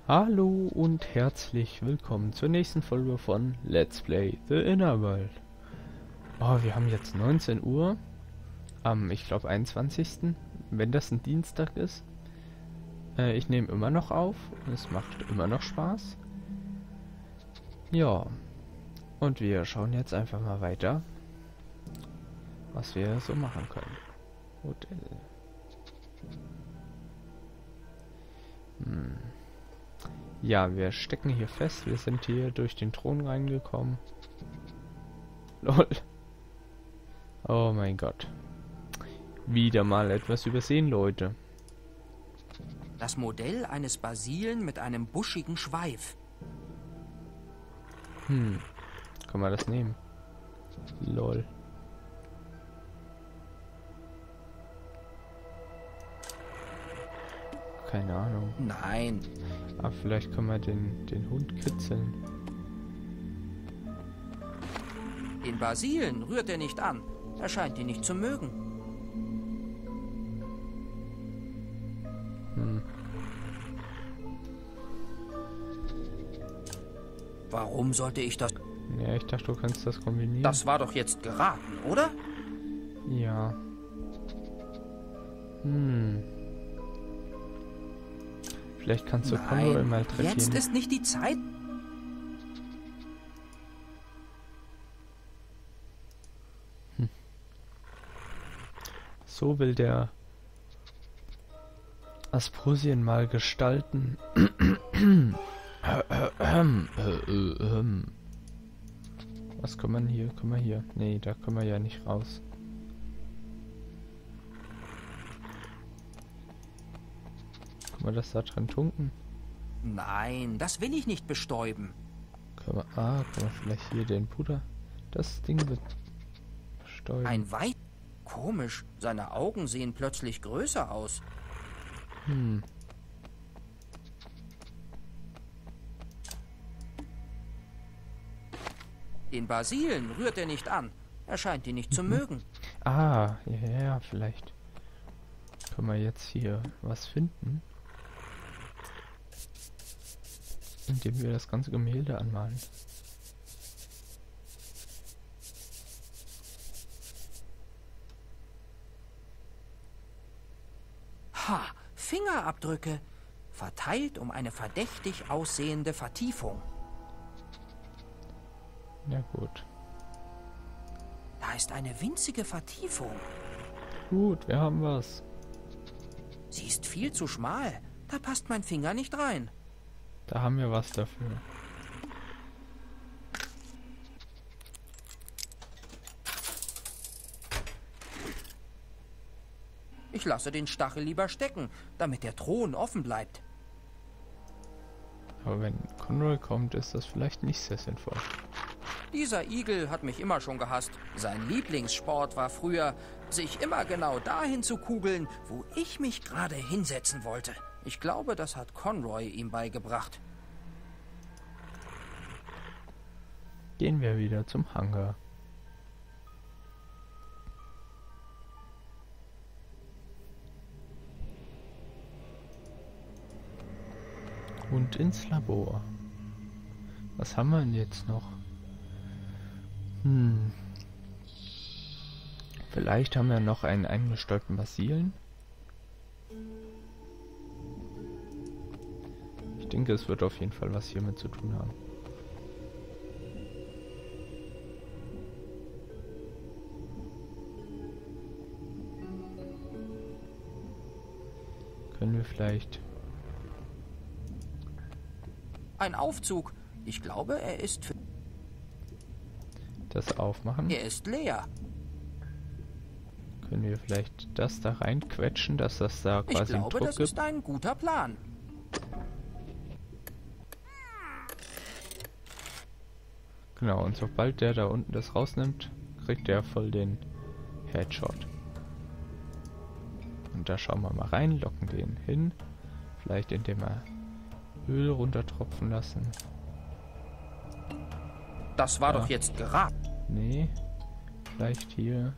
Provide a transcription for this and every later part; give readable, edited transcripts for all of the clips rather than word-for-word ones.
Hallo und herzlich willkommen zur nächsten Folge von Let's Play The Inner World. Oh, wir haben jetzt 19 Uhr am, ich glaube, 21. Wenn das ein Dienstag ist. Ich nehme immer noch auf. Es macht immer noch Spaß. Ja. Und wir schauen jetzt einfach mal weiter, was wir so machen können. Hotel. Ja, wir stecken hier fest. Wir sind hier durch den Thron reingekommen. Lol. Oh mein Gott. Wieder mal etwas übersehen, Leute. Das Modell eines Basilen mit einem buschigen Schweif. Kann man das nehmen? Lol. Keine Ahnung. Nein, Aber vielleicht können wir den Hund kitzeln. den Basilen rührt er nicht an. Er scheint ihn nicht zu mögen. Warum sollte ich das... Ja, ich dachte, du kannst das kombinieren. Das war doch jetzt geraten, oder? Ja. Vielleicht kannst du Conroy Nein, malträtieren. jetzt ist nicht die Zeit. So will der Asprosien mal gestalten. Was kann man hier? Können wir hier? Nee, da können wir ja nicht raus. Können wir das da drin tunken? Nein, das will ich nicht bestäuben. Können wir, können wir vielleicht hier den Puder? Das Ding wird bestäuben. Ein Weit... Komisch, seine Augen sehen plötzlich größer aus. Den Basilen rührt er nicht an. Er scheint ihn nicht zu mögen. Ja, ja, vielleicht können wir jetzt hier was finden, indem wir das ganze Gemälde anmalen. Ha, Fingerabdrücke. Verteilt um eine verdächtig aussehende Vertiefung. Ja gut. Da ist eine winzige Vertiefung. Gut, wir haben was. Sie ist viel zu schmal. Da passt mein Finger nicht rein. Da haben wir was dafür. Ich lasse den Stachel lieber stecken, damit der Thron offen bleibt. Aber wenn Conroy kommt, ist das vielleicht nicht sehr sinnvoll. Dieser Igel hat mich immer schon gehasst. Sein Lieblingssport war früher, sich immer genau dahin zu kugeln, wo ich mich gerade hinsetzen wollte. Ich glaube, das hat Conroy ihm beigebracht. Gehen wir wieder zum Hangar. Und ins Labor. Was haben wir denn jetzt noch? Vielleicht haben wir noch einen eingestäubten Basilen. Ich denke, es wird auf jeden Fall was hiermit zu tun haben. Können wir vielleicht... Ein Aufzug. Ich glaube, er ist für... das aufmachen? Er ist leer. Können wir vielleicht das da reinquetschen, dass das da Ich quasi einen glaube, Druck das gibt? ist ein guter Plan. Genau, und sobald der da unten das rausnimmt, kriegt der voll den Headshot. Und da schauen wir mal rein, locken den hin. Vielleicht indem wir Öl runtertropfen lassen. Das war Ja. doch jetzt geraten. Nee, vielleicht hier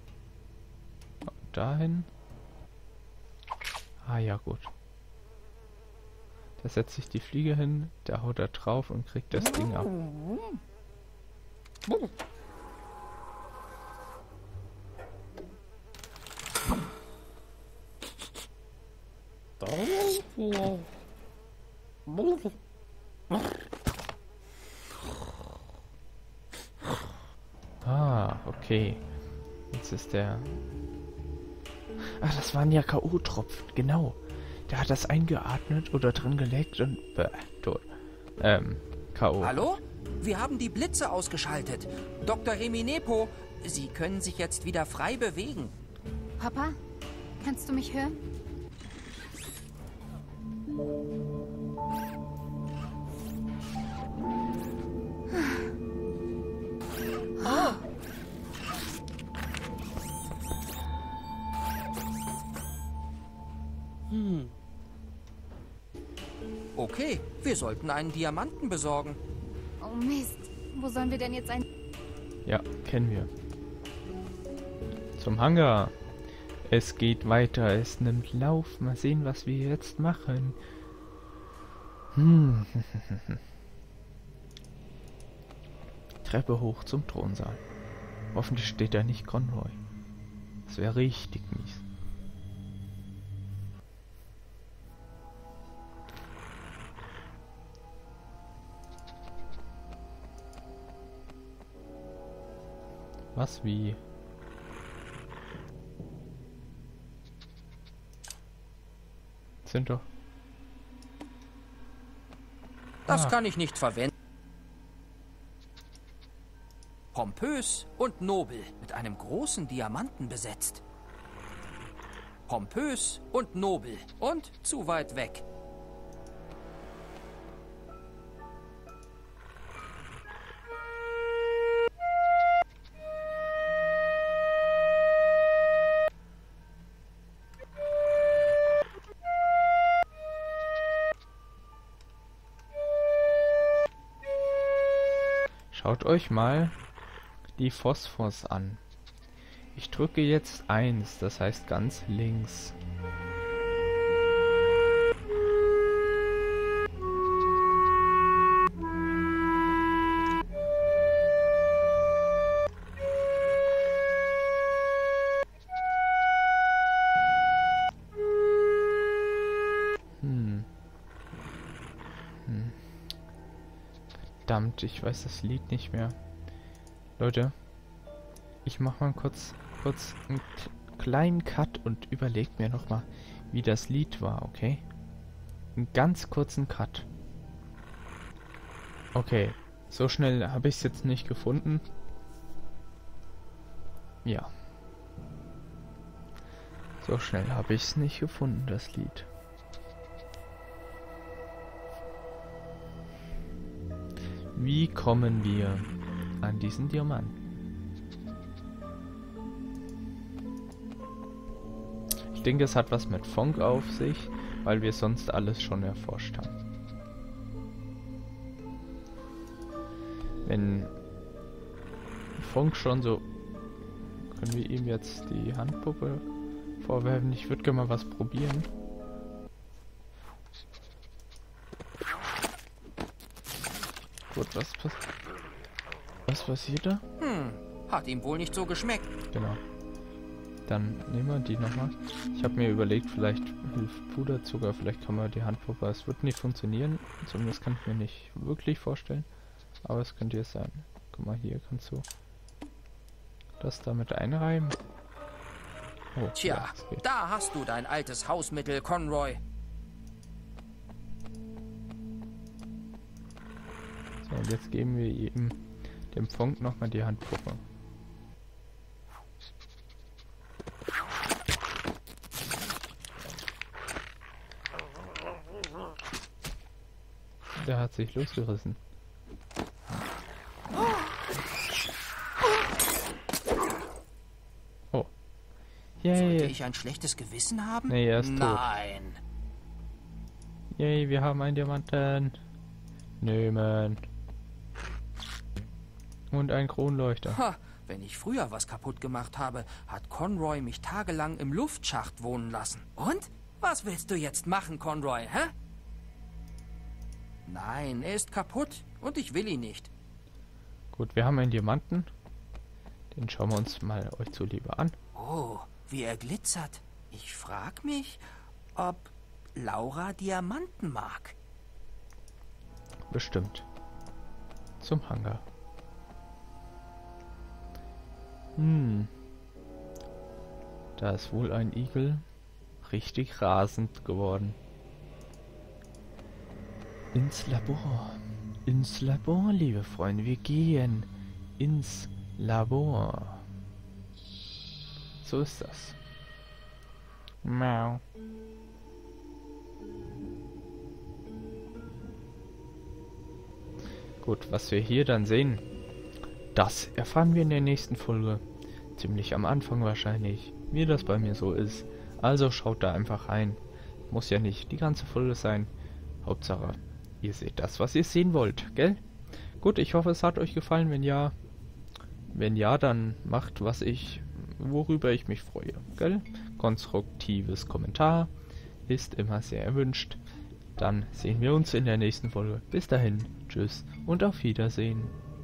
dahin. Ah ja, gut. Da setzt sich die Fliege hin, der haut da drauf und kriegt das Ding ab. Ah, okay. Jetzt ist der... Ach, das waren ja K.O.-Tropfen, genau. Der hat das eingeatmet oder drin gelegt und... tot. K.O. Hallo? Wir haben die Blitze ausgeschaltet. Dr. Reminepo, Sie können sich jetzt wieder frei bewegen. Papa, kannst du mich hören? Okay, wir sollten einen Diamanten besorgen. Oh Mist, wo sollen wir denn jetzt ein... Ja, kennen wir. Zum Hangar. Es geht weiter, es nimmt Lauf. Mal sehen, was wir jetzt machen. Treppe hoch zum Thronsaal. Hoffentlich steht da nicht Conroy. Das wäre richtig mies. Was wie? Sind doch. Das kann ich nicht verwenden. Pompös und nobel, mit einem großen Diamanten besetzt. Pompös und nobel und zu weit weg. Schaut euch mal die Phosphors an. Ich drücke jetzt 1, das heißt ganz links. Verdammt, ich weiß das Lied nicht mehr. Leute, ich mach mal kurz einen kleinen Cut und überlegt mir nochmal, wie das Lied war, okay? Einen ganz kurzen Cut. Okay, so schnell habe ich es jetzt nicht gefunden. Ja. So schnell habe ich es nicht gefunden, das Lied. Wie kommen wir an diesen Diamanten? Ich denke, es hat was mit Funk auf sich, weil wir sonst alles schon erforscht haben. Wenn Funk schon so... Können wir ihm jetzt die Handpuppe vorwerfen? Ich würde gerne mal was probieren. Gut, was passiert da? Hat ihm wohl nicht so geschmeckt. Genau. Dann nehmen wir die nochmal. Ich habe mir überlegt, vielleicht hilft Puderzucker, vielleicht kann man die Handpuppe. Es wird nicht funktionieren, zumindest kann ich mir nicht wirklich vorstellen. Aber es könnte es sein. Guck mal, hier kannst du das damit einreiben. Oh, Tja, ja, das geht. da hast du dein altes Hausmittel, Conroy. So, und jetzt geben wir ihm dem Funk nochmal die Handpuppe. Der hat sich losgerissen. Oh. Sollte Yay. ich ein schlechtes Gewissen haben? Nee, er ist tot. Nein. Yay, wir haben einen Diamanten. Nehmen. Und ein Kronleuchter. Ha, wenn ich früher was kaputt gemacht habe, hat Conroy mich tagelang im Luftschacht wohnen lassen. Und? Was willst du jetzt machen, Conroy, hä? Nein, er ist kaputt und ich will ihn nicht. Gut, wir haben einen Diamanten. Den schauen wir uns mal euch zuliebe an. Oh, wie er glitzert. Ich frag mich, ob Laura Diamanten mag. Bestimmt. Zum Hangar. Da ist wohl ein Igel richtig rasend geworden. Ins Labor. Ins Labor, liebe Freunde. Wir gehen ins Labor. So ist das. Mau. Gut, was wir hier dann sehen, das erfahren wir in der nächsten Folge. Ziemlich am Anfang wahrscheinlich, wie das bei mir so ist. Also schaut da einfach rein. Muss ja nicht die ganze Folge sein. Hauptsache, ihr seht das, was ihr sehen wollt, gell? Gut, ich hoffe, es hat euch gefallen. Wenn ja, dann macht, worüber ich mich freue, gell? Konstruktives Kommentar ist immer sehr erwünscht. Dann sehen wir uns in der nächsten Folge. Bis dahin, tschüss und auf Wiedersehen.